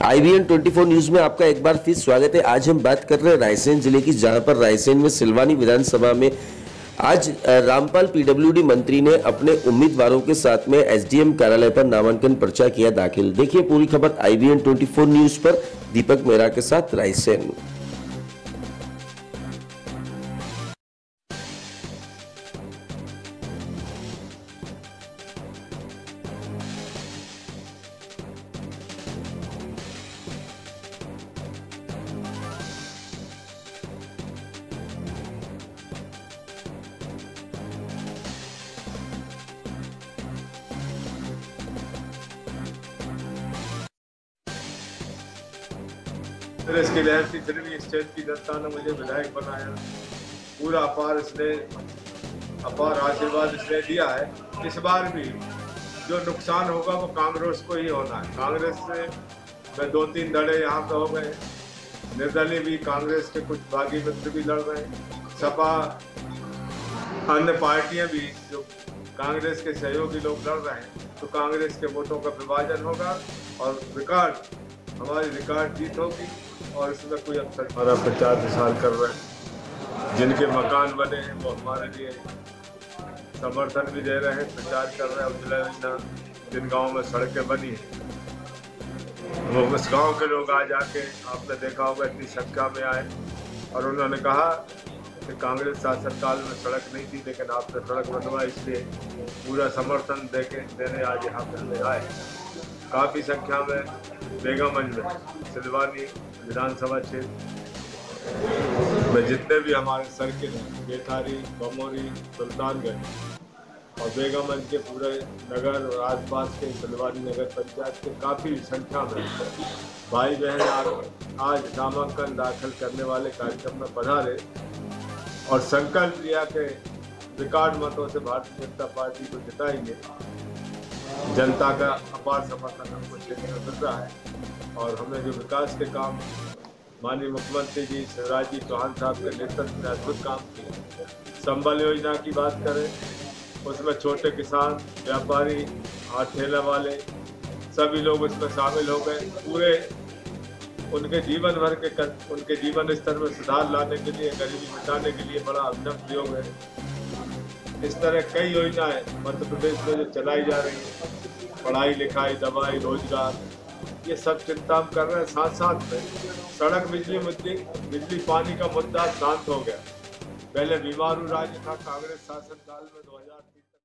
IBN 24 news में आपका एक बार फिर स्वागत है। आज हम बात कर रहे हैं रायसेन जिले की, जहां पर रायसेन में सिलवानी विधानसभा में आज रामपाल PWD मंत्री ने अपने उम्मीदवारों के साथ में SDM कार्यालय पर नामांकन पर्चा किया दाखिल। देखिए पूरी खबर IBN 24 न्यूज पर। दीपक मेहरा के साथ रायसेन। इसकी लहर थी, फिर स्टेट की जनता ने मुझे विधायक बनाया। पूरा अपार आशीर्वाद इसने दिया है। इस बार भी जो नुकसान होगा वो कांग्रेस को ही होना है। कांग्रेस से मैं 2-3 धड़े यहाँ पे हो गए। निर्दलीय भी कांग्रेस के कुछ बागी मित्र भी लड़ रहे हैं। सपा अन्य पार्टियां भी जो कांग्रेस के सहयोगी लोग लड़ रहे हैं, तो कांग्रेस के वोटों का विभाजन होगा और हमारी रिकॉर्ड जीत होगी। और इसमें कोई अवसर हमारा प्रचार प्रसार कर रहे हैं। जिनके मकान बने हैं वो हमारे लिए समर्थन भी दे रहे हैं, प्रचार कर रहे हैं। उज्ज्वला योजना जिन गाँव में सड़कें बनी हैं, वो उस गाँव के लोग आ जाके, आपने देखा होगा, इतनी संख्या में आए और उन्होंने कहा कि कांग्रेस शासनकाल में सड़क नहीं थी, लेकिन आपने सड़क बनवाई, इसलिए पूरा समर्थन देने आज यहाँ पर आए। काफ़ी संख्या में बेगमगंज में, सिलवानी विधानसभा क्षेत्र में जितने भी हमारे सर्किल हैं, बेथारी, बमोरी, सुल्तानगंज और बेगमगंज के पूरे नगर और आसपास के सिलवानी नगर पंचायत के काफ़ी संख्या में भाई बहन आज नामांकन दाखिल करने वाले कार्यक्रम में पधारे और संकल्प लिया कि रिकॉर्ड मतों से भारतीय जनता पार्टी को जिताएंगे। जनता का अपार समर्थन हमको क्षेत्र में मिल रहा है और हमें जो विकास के काम माननीय मुख्यमंत्री जी शिवराज जी चौहान साहब के नेतृत्व में अद्भुत काम किए। संबल योजना की बात करें, उसमें छोटे किसान, व्यापारी, ठेला वाले सभी लोग उसमें शामिल हो गए। पूरे उनके जीवन स्तर में सुधार लाने के लिए, गरीबी मिटाने के लिए बड़ा अभिनव प्रयोग है। इस तरह कई योजनाएं मध्य प्रदेश में जो चलाई जा रही हैं, पढ़ाई लिखाई, दवाई, रोजगार, ये सब चिंता हम कर रहे हैं। साथ साथ में सड़क, बिजली पानी का मुद्दा शांत हो गया। पहले बीमारू राज्य था कांग्रेस शासन काल में।